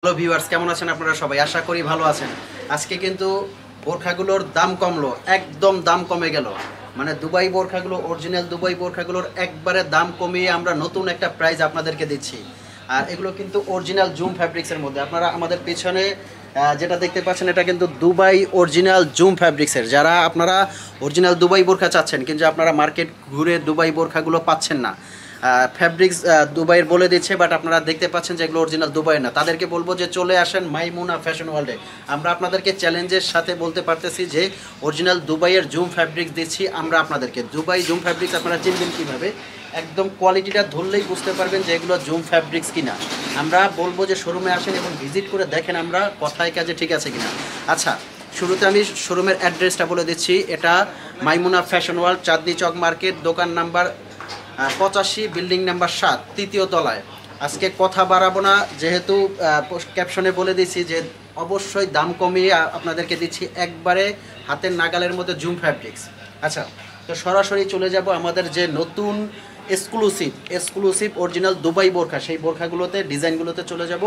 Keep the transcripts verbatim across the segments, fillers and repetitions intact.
Hello viewers, কেমন আছেন আপনারা সবাই? আশা করি ভালো আছেন। আজকে কিন্তু বোরখাগুলোর দাম কমলো, একদম দাম কমে গেল। মানে দুবাই বোরখাগুলো, অরিজিনাল দুবাই বোরখাগুলোর একবারে দাম কমিয়ে আমরা নতুন একটা প্রাইস আপনাদেরকে দিচ্ছি। আর এগুলো কিন্তু অরিজিনাল জুম ফ্যাব্রিক্সের মধ্যে। আপনারা আমাদের পেছনে যেটা দেখতে পাচ্ছেন এটা কিন্তু দুবাই অরিজিনাল জুম ফ্যাব্রিক্সের। যারা আপনারা অরিজিনাল দুবাই বোরখা চাচ্ছেন কিন্তু আপনারা মার্কেট ঘুরে দুবাই বোরখাগুলো পাচ্ছেন না, ফ্যাব্রিক্স দুবাইয়ের বলে দিচ্ছে, বাট আপনারা দেখতে পাচ্ছেন যে এগুলো অরিজিনাল দুবাইয়ের না, তাদেরকে বলবো যে চলে আসেন মাইমুনা ফ্যাশন ওয়ার্ল্ডে। আমরা আপনাদেরকে চ্যালেঞ্জের সাথে বলতে পারতেছি যে অরিজিনাল দুবাইয়ের জুম ফ্যাব্রিক্স দিচ্ছি আমরা আপনাদেরকে। দুবাই জুম ফ্যাব্রিক্স আপনারা চিনবেন কীভাবে? একদম কোয়ালিটিটা ধরলেই বুঝতে পারবেন যে এগুলো জুম ফ্যাব্রিক্স কিনা। আমরা বলবো যে শোরুমে আসেন এবং ভিজিট করে দেখেন আমরা কথায় কাজে ঠিক আছে কিনা। আচ্ছা, শুরুতে আমি শোরুমের অ্যাড্রেসটা বলে দিচ্ছি। এটা Maimuna fashion world, Chandni Chowk market, দোকান নাম্বার পঁচাশি, বিল্ডিং নাম্বার সাত, তৃতীয় তলায়। আজকে কথা বাড়াবো না, যেহেতু ক্যাপশনে বলে দিচ্ছি যে অবশ্যই দাম কমিয়ে আপনাদেরকে দিচ্ছি একবারে হাতের নাগালের মধ্যে জুম ফ্যাব্রিক্স। আচ্ছা, তো সরাসরি চলে যাব আমাদের যে নতুন এক্সক্লুসিভ এক্সক্লুসিভ অরিজিনাল দুবাই বোরখা, সেই বোরখাগুলোতে ডিজাইনগুলোতে চলে যাব।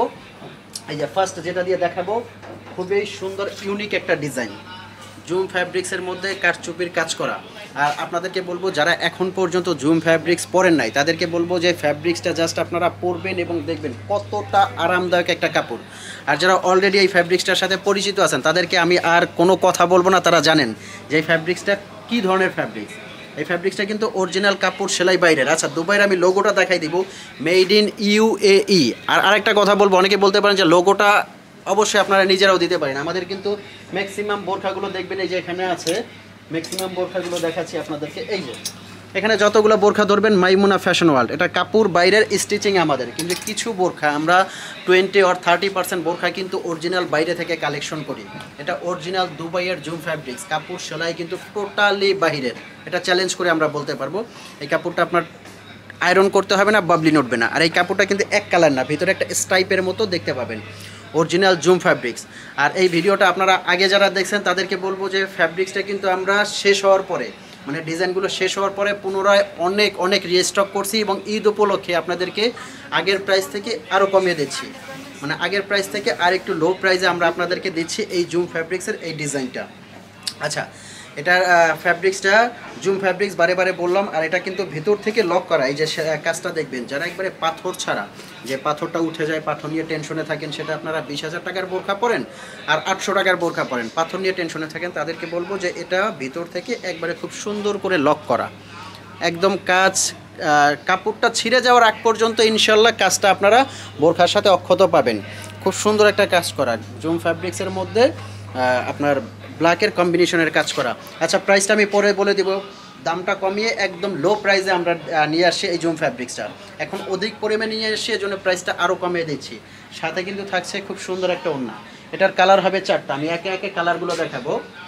এই যে ফার্স্ট যেটা দিয়ে দেখাবো, খুবই সুন্দর ইউনিক একটা ডিজাইন, জুম ফ্যাব্রিক্সের মধ্যে কাঠচুপির কাজ করা। আর আপনাদেরকে বলবো যারা এখন পর্যন্ত জুম ফ্যাব্রিক্স পরেন নাই তাদেরকে বলবো যে ফ্যাব্রিক্সটা জাস্ট আপনারা পরবেন এবং দেখবেন কতটা আরামদায়ক একটা কাপড়। আর যারা অলরেডি এই ফ্যাব্রিক্সটার সাথে পরিচিত আছেন তাদেরকে আমি আর কোনো কথা বলবো না, তারা জানেন যে এই ফ্যাব্রিক্সটা কী ধরনের ফ্যাব্রিক্স। এই ফ্যাব্রিক্সটা কিন্তু অরিজিনাল কাপড়, সেলাই বাইরের। আচ্ছা, দুবাইয়ের আমি লোগোটা দেখাই দিব, মেড ইন ইউএই। আর আরেকটা কথা বলবো, অনেকে বলতে পারেন যে লোগোটা অবশ্যই আপনারা নিজেরাও দিতে পারেন। আমাদের কিন্তু ম্যাক্সিমাম বোরখাগুলো দেখবেন এই যে এখানে আছে, ম্যাক্সিমাম বোরখাগুলো দেখাচ্ছি আপনাদেরকে। এই যে এখানে যতগুলো বোরখা ধরবেন মাইমুনা ফ্যাশন ওয়ার্ল্ড, এটা কাপড় বাইরের স্টিচিং আমাদের। কিন্তু কিছু বোরখা আমরা টোয়েন্টি অর থার্টি পার্সেন্ট বোরখা কিন্তু অরিজিনাল বাইরে থেকে কালেকশন করি। এটা অরিজিনাল দুবাইয়ের জুম ফ্যাব্রিক্স, কাপড় সেলাই কিন্তু টোটালি বাহিরের। এটা চ্যালেঞ্জ করে আমরা বলতে পারবো। এই কাপড়টা আপনার আয়রন করতে হবে না, বাবলি নড়বে না। আর এই কাপড়টা কিন্তু এক কালার না, ভিতরে একটা স্ট্রাইপের মতো দেখতে পাবেন, অরিজিনাল জুম ফ্যাব্রিক্স। আর এই ভিডিওটা আপনারা আগে যারা দেখছেন তাদেরকে বলবো যে ফ্যাব্রিক্সটা কিন্তু আমরা শেষ হওয়ার পরে, মানে ডিজাইনগুলো শেষ হওয়ার পরে পুনরায় অনেক অনেক রিস্টক করছি এবং ঈদ উপলক্ষে আপনাদেরকে আগের প্রাইস থেকে আরও কমিয়ে দিচ্ছি। মানে আগের প্রাইস থেকে আর একটু লো প্রাইসে আমরা আপনাদেরকে দিচ্ছি এই জুম ফ্যাব্রিক্সের এই ডিজাইনটা। আচ্ছা, এটার ফ্যাব্রিক্সটা জুম ফ্যাব্রিক্স বারে বারে বললাম। আর এটা কিন্তু ভেতর থেকে লক করা। এই যে কাজটা দেখবেন, যারা একবারে পাথর ছাড়া, যে পাথরটা উঠে যায়, পাথর নিয়ে টেনশনে থাকেন, সেটা আপনারা বিশ হাজার টাকার বোরখা পরেন আর আটশো টাকার বোরখা পরেন, পাথর নিয়ে টেনশনে থাকেন, তাদেরকে বলবো যে এটা ভিতর থেকে একবারে খুব সুন্দর করে লক করা। একদম কাজ, কাপড়টা ছিঁড়ে যাওয়ার আগ পর্যন্ত ইনশাল্লাহ কাজটা আপনারা বোরখার সাথে অক্ষত পাবেন। খুব সুন্দর একটা কাজ করা জুম ফ্যাব্রিক্সের মধ্যে আপনার ব্ল্যাকের কম্বিনেশনের কাজ করা। আচ্ছা, প্রাইসটা আমি পরে বলে দিব। দামটা কমিয়ে একদম লো প্রাইসে আমরা নিয়ে আসছি এই জুম ফ্যাব্রিক্সটা। এখন অধিক পরিমাণে নিয়ে এসে এই জন্য প্রাইসটা আরও কমিয়ে দিচ্ছি। সাথে কিন্তু থাকছে খুব সুন্দর একটা ওড়না। এটার কালার হবে চারটা, আমি একে একে কালারগুলো দেখাবো।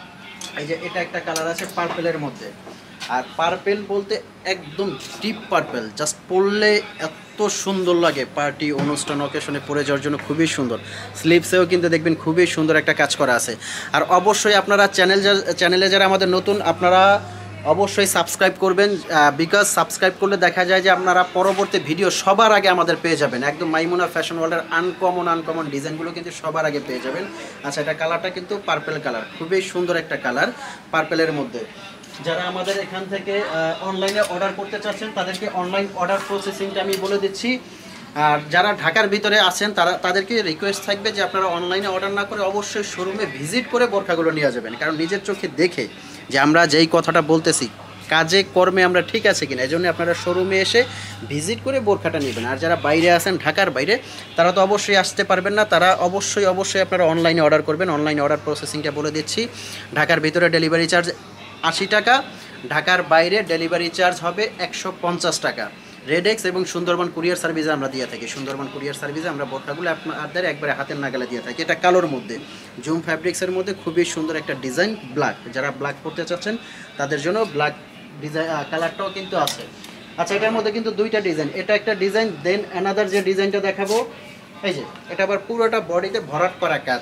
এই যে এটা একটা কালার আছে পার্পেলের মধ্যে। আর পার্পেল বলতে একদম ডিপ পার্পেল, জাস্ট পরলে এত সুন্দর লাগে, পার্টি অনুষ্ঠান অকেশনে পরে যাওয়ার জন্য খুবই সুন্দর। স্লিভসেও কিন্তু দেখবেন খুবই সুন্দর একটা কাজ করা আছে। আর অবশ্যই আপনারা চ্যানেল চ্যানেলে যারা আমাদের নতুন, আপনারা অবশ্যই সাবস্ক্রাইব করবেন, বিকজ সাবস্ক্রাইব করলে দেখা যায় যে আপনারা পরবর্তী ভিডিও সবার আগে আমাদের পেয়ে যাবেন। একদম মাইমুনা ফ্যাশন ওয়ার্ল্ডের আনকমন আনকমন ডিজাইনগুলো কিন্তু সবার আগে পেয়ে যাবেন। আচ্ছা, এটা কালারটা কিন্তু পার্পেল কালার, খুবই সুন্দর একটা কালার পার্পেলের মধ্যে। যারা আমাদের এখান থেকে অনলাইনে অর্ডার করতে চাচ্ছেন তাদেরকে অনলাইন অর্ডার প্রসেসিংটা আমি বলে দিচ্ছি। আর যারা ঢাকার ভিতরে আছেন তারা তাদেরকে রিকোয়েস্ট থাকবে যে আপনারা অনলাইনে অর্ডার না করে অবশ্যই শোরুমে ভিজিট করে বোরখাগুলো নিয়ে যাবেন। কারণ নিজের চোখে দেখে যে আমরা যেই কথাটা বলতেছি কাজে কর্মে আমরা ঠিক আছে কিনা, এই জন্য আপনারা শোরুমে এসে ভিজিট করে বোরখাটা নেবেন। আর যারা বাইরে আছেন, ঢাকার বাইরে, তারা তো অবশ্যই আসতে পারবেন না, তারা অবশ্যই অবশ্যই আপনারা অনলাইনে অর্ডার করবেন। অনলাইনে অর্ডার প্রসেসিংটা বলে দিচ্ছি। ঢাকার ভিতরে ডেলিভারি চার্জ আশি টাকা, ঢাকার বাইরে ডেলিভারি চার্জ হবে একশো পঞ্চাশ টাকা। রেডেক্স এবং সুন্দরবন কুরিয়ার সার্ভিসে আমরা দিয়ে থাকি। সুন্দরবন কুরিয়ার সার্ভিসে আমরা বোরখাগুলো আপনাদের একবারে হাতের নাগালে দিয়ে থাকি। এটা কালোর মধ্যে, জুম ফ্যাব্রিক্সের মধ্যে খুবই সুন্দর একটা ডিজাইন, ব্ল্যাক। যারা ব্ল্যাক পড়তে চাচ্ছেন তাদের জন্য ব্ল্যাক ডিজাইন কালারটাও কিন্তু আছে। আচ্ছা, এটার মধ্যে কিন্তু দুইটা ডিজাইন, এটা একটা ডিজাইন, দেন অ্যানাদার যে ডিজাইনটা দেখাবো, এই যে এটা আবার পুরোটা বডিতে ভরাট করা কাজ।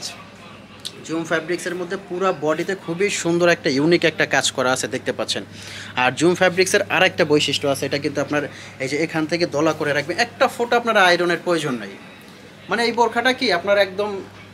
জুম ফ্যাব্রিক্সের মধ্যে পুরো বডিতে খুবই সুন্দর একটা ইউনিক একটা কাজ করা আছে, দেখতে পাচ্ছেন। আর জুম ফ্যাব্রিক্সের আর একটা বৈশিষ্ট্য আছে, এটা কিন্তু আপনার এই যে এখান থেকে দলা করে রাখবেন, একটা ফোঁটা আপনার আয়রনের প্রয়োজন নেই। মানে এই বোরখাটা কি আপনার একদম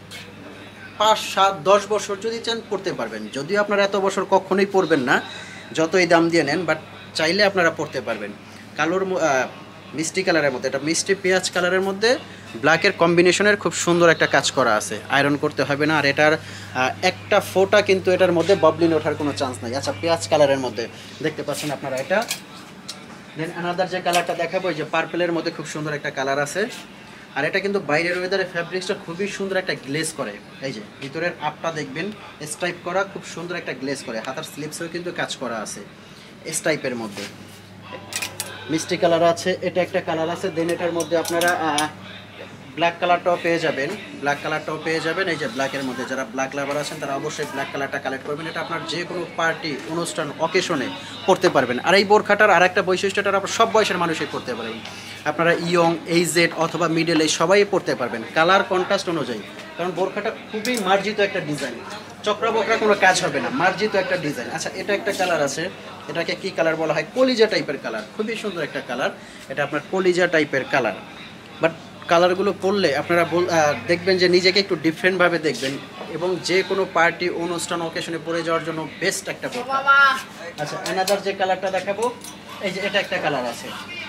পাঁচ সাত দশ বছর যদি চান পরতে পারবেন, যদিও আপনারা এত বছর কখনোই পরবেন না যতই দাম দিয়ে নেন, বাট চাইলে আপনারা পরতে পারবেন। কালোর মিষ্টি কালারের মধ্যে, এটা মিষ্টি পেঁয়াজ কালারের মধ্যে ব্ল্যাকের কম্বিনেশনের খুব সুন্দর একটা কাজ করা আছে, আয়রন করতে হবে না। আর এটার একটা ফোঁটা কিন্তু এটার মধ্যে বাবলিন ওঠার কোনো চান্স নাই। আচ্ছা, পেঁয়াজ কালারের মধ্যে দেখতে পাচ্ছেন আপনারা এটা। দেন আনাদার যে কালারটা দেখাবো, এই যে পার্পেলের মধ্যে খুব সুন্দর একটা কালার আছে। আর এটা কিন্তু বাইরের ওয়েদারে ফ্যাব্রিক্সটা খুবই সুন্দর একটা গ্লেজ করে। এই যে ভিতরের আপটা দেখবেন স্ট্রাইপ করা, খুব সুন্দর একটা গ্লেজ করে। হাতার স্লিপসেও কিন্তু কাজ করা আছে স্ট্রাইপের মধ্যে। মিষ্টি কালার আছে, এটা একটা কালার আছে। দেন এটার মধ্যে আপনারা ব্ল্যাক কালারটাও পেয়ে যাবেন, ব্ল্যাক কালারটাও পেয়ে যাবেন। এই যে ব্ল্যাকের মধ্যে যারা ব্ল্যাক লাভার আছেন তারা অবশ্যই ব্ল্যাক কালারটা কালেক্ট করবেন। এটা আপনার যে কোনো পার্টি, অনুষ্ঠান, অকেশনে পরতে পারবেন। আর এই বোরখাটার আর একটা বৈশিষ্ট্যটা আপনার সব বয়সের মানুষই পরতে পারবেন। আপনারা ইয়ং, এইজেড অথবা মিডল এই সবাই পরতে পারবেন কালার কন্ট্রাস্ট অনুযায়ী, কারণ বোরখাটা খুবই মার্জিত একটা ডিজাইন, চক্রা বকরা কোনো কাজ হবে না, মার্জিত একটা ডিজাইন। আচ্ছা, এটা একটা কালার আছে, এটাকে কি কালার বলা হয়? কলিজা টাইপের কালার, খুবই সুন্দর একটা কালার। এটা আপনার কলিজা টাইপের কালার, বাট কালারগুলো পরলে আপনারা দেখবেন যে নিজেকে একটু ডিফারেন্টভাবে দেখবেন, এবং যে কোনো পার্টি, অনুষ্ঠান, অকেশনে পরে যাওয়ার জন্য বেস্ট একটা বোরখা। আচ্ছা, অ্যানাদার যে কালারটা দেখাবো, এই যে এটা একটা কালার আছে,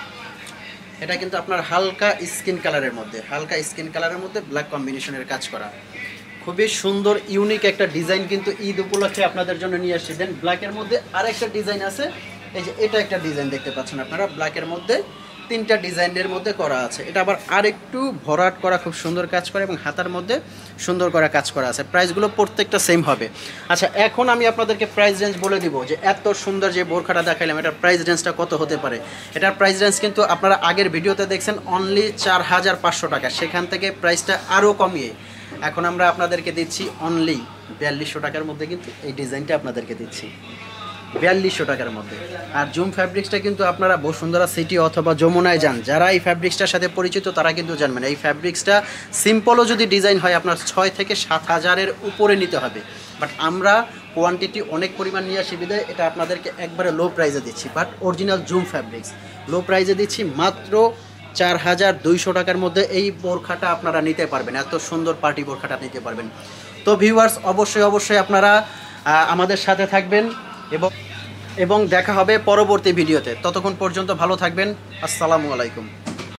এটা কিন্তু আপনার হালকা স্কিন কালারের মধ্যে, হালকা স্কিন কালারের মধ্যে ব্ল্যাক কম্বিনেশনের কাজ করা, খুবই সুন্দর ইউনিক একটা ডিজাইন কিন্তু ঈদ উপলক্ষে আপনাদের জন্য নিয়ে আসছি। দেন ব্ল্যাকের মধ্যে আরেকটা ডিজাইন আছে, এই যে এটা একটা ডিজাইন দেখতে পাচ্ছেন আপনারা, ব্ল্যাকের মধ্যে তিনটা ডিজাইনের মধ্যে করা আছে। এটা আবার আরেকটু ভরাট করা, খুব সুন্দর কাজ করে, এবং হাতার মধ্যে সুন্দর করা কাজ করা আছে। প্রাইসগুলো প্রত্যেকটা সেম হবে। আচ্ছা, এখন আমি আপনাদেরকে প্রাইস রেঞ্জ বলে দিব যে এত সুন্দর যে বোরখাটা দেখাইলাম এটার প্রাইস রেঞ্জটা কত হতে পারে। এটার প্রাইস রেঞ্জ কিন্তু আপনারা আগের ভিডিওতে দেখছেন অনলি চার হাজার পাঁচশো টাকা, সেখান থেকে প্রাইসটা আরও কমিয়ে এখন আমরা আপনাদেরকে দিচ্ছি অনলি বিয়াল্লিশশো টাকার মধ্যে, কিন্তু এই ডিজাইনটা আপনাদেরকে দিচ্ছি বিয়াল্লিশশো টাকার মধ্যে। আর জুম ফ্যাব্রিক্সটা কিন্তু আপনারা বসুন্ধরা সিটি অথবা যমুনায় যান, যারা এই ফ্যাব্রিক্সটার সাথে পরিচিত তারা কিন্তু জানবেন এই ফ্যাব্রিক্সটা সিম্পলও যদি ডিজাইন হয় আপনার ছয় থেকে সাত হাজারের উপরে নিতে হবে, বাট আমরা কোয়ান্টিটি অনেক পরিমাণ নিয়ে আসি বিধায় এটা আপনাদেরকে একবারে লো প্রাইসে দিচ্ছি। But original zoom fabrics low প্রাইসে দিচ্ছি মাত্র চার হাজার দুইশো টাকার মধ্যে এই বোরখাটা আপনারা নিতে পারবেন, এত সুন্দর পার্টি বোরখাটা নিতে পারবেন। তো ভিউয়ার্স, অবশ্যই অবশ্যই আপনারা আমাদের সাথে থাকবেন এবং এবং দেখা হবে পরবর্তী ভিডিওতে। ততক্ষণ পর্যন্ত ভালো থাকবেন। আসসালামু আলাইকুম।